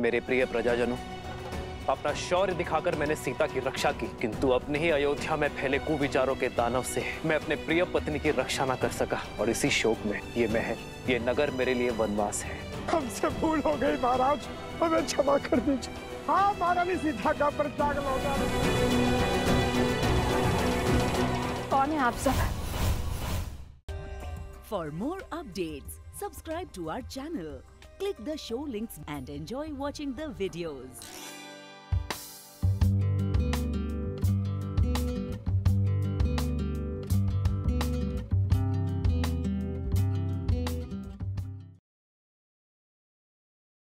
मेरे प्रिय प्रजाजनों, अपना शौर्य दिखाकर मैंने सीता की रक्षा की, किंतु अपने ही अयोध्या में फैले कुविचारों के दानव से मैं अपने प्रिय पत्नी की रक्षा न कर सका, और इसी शोक में ये महल, ये नगर मेरे लिए वनवास है। हमसे भूल हो गई महाराज, हमें क्षमा कर दीजिए। हाँ, महारानी सीता का परित्याग लौटा। कौन है आप सब? For more updates, subscribe to our channel, click the show links and enjoy watching the videos.